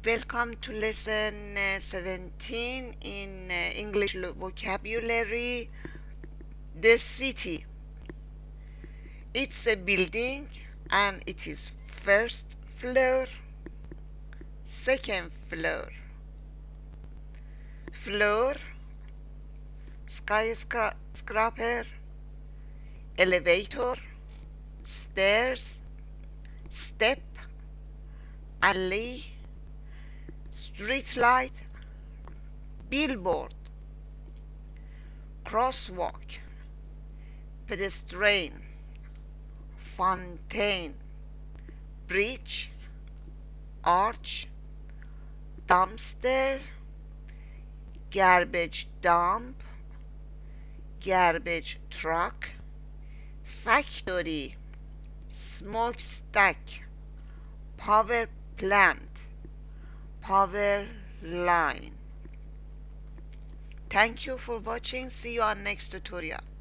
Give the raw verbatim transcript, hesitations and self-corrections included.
Welcome to lesson uh, seventeen in uh, English vocabulary. The city. It's a building and it is first floor, second floor. Floor, skyscraper, elevator, stairs, step, alley, street light, billboard, crosswalk, pedestrian, fountain, bridge, arch, dumpster, garbage dump, garbage truck, factory, smokestack, power plant, power line. Thank you for watching. See you on next tutorial.